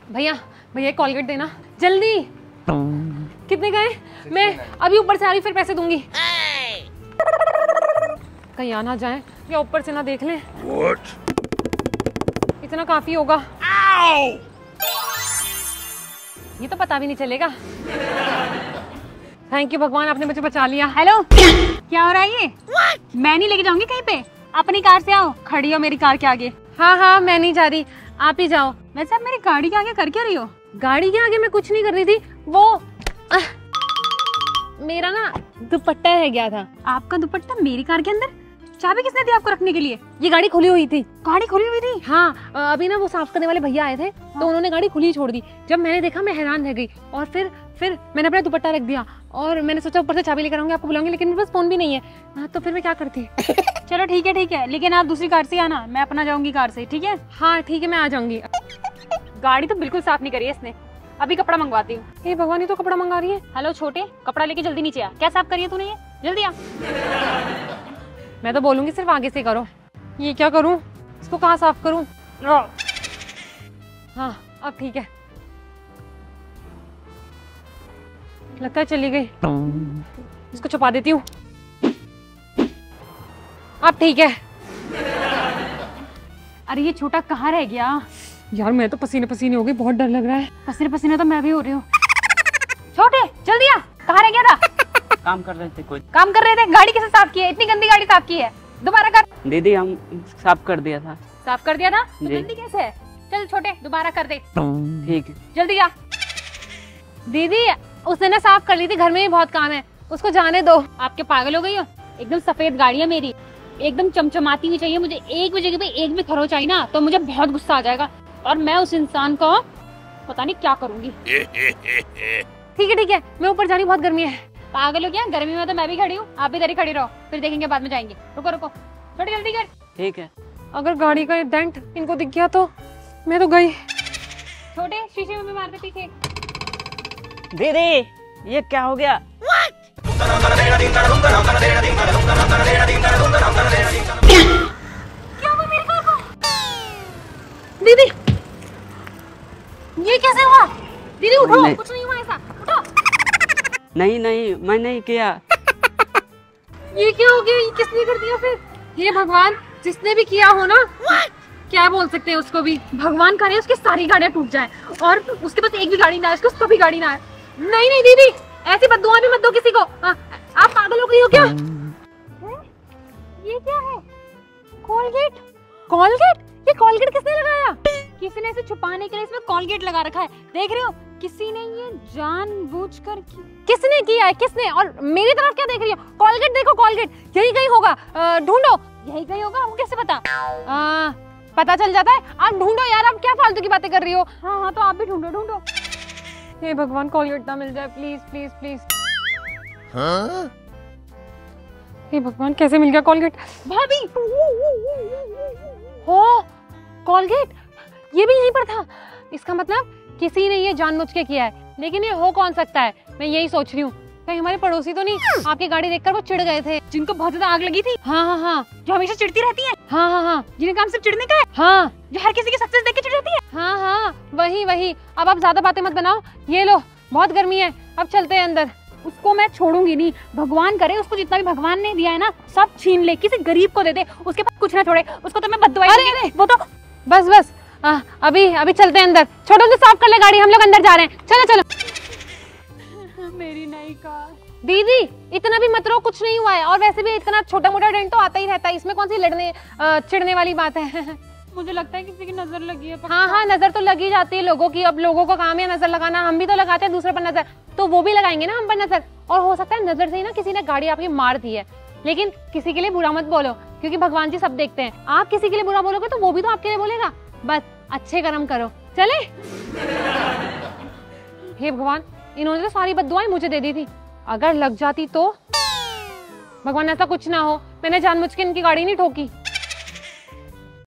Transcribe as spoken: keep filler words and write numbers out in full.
भैया भैया कॉलगेट देना जल्दी। कितने गए? मैं अभी ऊपर से आ रही फिर पैसे दूंगी। कहीं आ ना जाए या ऊपर से ना देख लें। What? इतना काफी होगा। Ow! ये तो पता भी नहीं चलेगा। थैंक यू भगवान, आपने मुझे बचा लिया। हेलो क्या हो रहा है ये? What? मैं नहीं लेके जाऊंगी कहीं पे, अपनी कार से आओ। खड़ी हो मेरी कार के आगे। हाँ हाँ मैं नहीं जा रही, आप ही जाओ। वैसे आप मेरी गाड़ी के आगे कर क्या रही हो? गाड़ी के आगे मैं कुछ नहीं कर रही थी, वो आ, मेरा ना दुपट्टा रह गया था। आपका दुपट्टा मेरी कार के अंदर? चाबी किसने दी आपको रखने के लिए? ये गाड़ी खुली हुई थी। गाड़ी खुली हुई थी? हाँ, अभी ना वो साफ करने वाले भैया आए थे। हाँ। तो उन्होंने गाड़ी खुली छोड़ दी। जब मैंने देखा मैं हैरान रह गई और फिर फिर मैंने अपना दुपट्टा रख दिया और मैंने सोचा ऊपर से चाबी लेकर आऊंगी, आपको बुलाऊंगी, लेकिन मेरे पास फोन भी नहीं है। हाँ, तो फिर मैं क्या करती। चलो ठीक है ठीक है, लेकिन आप दूसरी कार से आना, मैं अपना जाऊंगी कार से। ठीक है? हाँ ठीक है, मैं आ जाऊंगी। गाड़ी तो बिल्कुल साफ नहीं करी है इसने, अभी कपड़ा मंगवाती हूँ। हे भगवान, ये तो कपड़ा मंगा रही है। हेलो छोटे, कपड़ा लेके जल्दी नीचे आ। क्या साफ करी है तूने ये? जल्दी आ। मैं तो बोलूंगी सिर्फ आगे से करो। ये क्या करूं, इसको कहाँ साफ करूं? हाँ अब ठीक है, लगता है चली गई। इसको छुपा देती हूँ। अब ठीक है। अरे ये छोटा कहाँ रह गया? यार मैं तो पसीने पसीने हो गई, बहुत डर लग रहा है। पसीने पसीने तो मैं भी हो रही हूँ। छोटे जल्दी आ, कहाँ रह गया था? काम कर रहे थे। कोई काम कर रहे थे? गाड़ी कैसे साफ की है? इतनी गंदी गाड़ी साफ की है, दोबारा कर। दीदी हम साफ कर दिया था। साफ कर दिया था तो गंदी कैसे है? चल छोटे दोबारा कर दे। ठीक है जल्दी आ। दीदी उसने ना साफ कर ली थी, घर में भी बहुत काम है, उसको जाने दो। आपके पागल हो गई हो? एकदम सफेद गाड़ी है मेरी, एकदम चमचमाती हुई चाहिए मुझे। एक भी जगह पे एक भी खरोच आई ना तो मुझे बहुत गुस्सा आ जाएगा और मैं उस इंसान को पता नहीं क्या करूंगी। ठीक है ठीक है, मैं ऊपर जा रही हूँ, बहुत गर्मी है। पागल हो क्या? गर्मी में तो मैं भी खड़ी हूँ, आप भी इधर ही खड़ी रहो, फिर देखेंगे बाद में जाएंगे। रुको रुको छोटे जल्दी कर। ठीक है। अगर गाड़ी का डेंट इनको दिख गया तो मैं तो गई। छोटे शीशे में भी मार दे पीछे। दीदी ये क्या हो गया? क्या हुआ मेरी कार को? दीदी ये कैसे हुआ? दीदी उठो, कुछ नहीं हुआ ऐसा, उठो। नहीं नहीं मैं नहीं किया। ये क्या हो गया? ये किसने कर दिया फिर? ये भगवान, जिसने भी किया हो ना, क्या बोल सकते हैं उसको भी। भगवान करे उसकी सारी गाड़ियां टूट जाए और उसके पास एक भी गाड़ी ना आए, उसको कभी गाड़ी ना आए। नहीं नहीं दीदी, ऐसी बद्दुआ भी मत दो किसी को। आ, आप पागल हो गई हो क्या? ये क्या है? कॉलगेट। कॉलगेट? ये कॉलगेट किसने लगाया? किसी ने इसे छुपाने के लिए इसमें कॉलगेट लगा रखा है, देख रहे हो? किसी ने ये जानबूझकर की। किसने किया है? किसने? और मेरी तरफ क्या देख रही हो? कॉलगेट देखो, कॉलगेट यही कहीं होगा, ढूंढो। यही कहीं होगा, हमको कैसे पता? आ, पता चल जाता है। आप ढूंढो यार, आप क्या फालतू की बातें कर रही हो। हाँ हाँ तो आप भी ढूंढो ढूंढो। हे भगवान, कॉलगेट ना मिल जाए प्लीज प्लीज प्लीज। हाँ? हे भगवान, कैसे मिल गया कॉलगेट? भाभी हो कॉलगेट, ये भी यहीं पर था। इसका मतलब किसी ने ये जानबूझ के किया है, लेकिन ये हो कौन सकता है? मैं यही सोच रही हूँ, कहीं हमारे पड़ोसी तो नहीं आपकी गाड़ी देखकर वो चिढ़ गए थे, जिनको बहुत ज्यादा आग लगी थी। हाँ हाँ हाँ, जो हमेशा चिढ़ती रहती है। हाँ हाँ हाँ, जिन्हें काम सिर्फ चिढ़ने का है। हाँ, जो हर किसी की सक्सेस देख के चिढ़ जाती है। हाँ हाँ वही वही। अब आप ज्यादा बातें मत बनाओ, ये लो बहुत गर्मी है, अब चलते हैं अंदर। उसको मैं छोड़ूंगी नहीं, भगवान करे उसको जितना भी भगवान ने दिया है ना सब छीन ले, किसी गरीब को दे दे, उसके पास कुछ ना छोड़े, उसको तो मैं बद्दुआ। अरे अरे वो तो बस बस आ, अभी अभी चलते हैं अंदर। छोटो से साफ कर ले गाड़ी, हम लोग अंदर जा रहे हैं। चलो चलो। मेरी नई कार। दीदी इतना भी मत रो, कुछ नहीं हुआ है, और वैसे भी इतना छोटा मोटा डेंट तो आता ही रहता है, इसमें कौन सी लड़ने चिढ़ने वाली बात है। मुझे लगता है किसी की नजर लगी है। हाँ हाँ नजर तो लगी जाती है लोगों की, अब लोगों का काम है नजर लगाना, हम भी तो लगाते हैं दूसरे पर नजर, तो वो भी लगाएंगे ना हम पर नजर। और हो सकता है नजर से ही ना किसी ने गाड़ी आपकी मार दी है, लेकिन किसी के लिए बुरा मत बोलो, क्योंकि भगवान जी सब देखते हैं। आप किसी के लिए बुरा बोलोगे तो वो भी तो आपके लिए बोलेगा। बस अच्छे कर्म करो, चले। हे भगवान, इन्होंने तो सारी बद्दुआएं मुझे दे दी थी, अगर लग जाती तो। भगवान ऐसा कुछ ना हो, मैंने जानबूझ के इनकी गाड़ी नहीं ठोकी।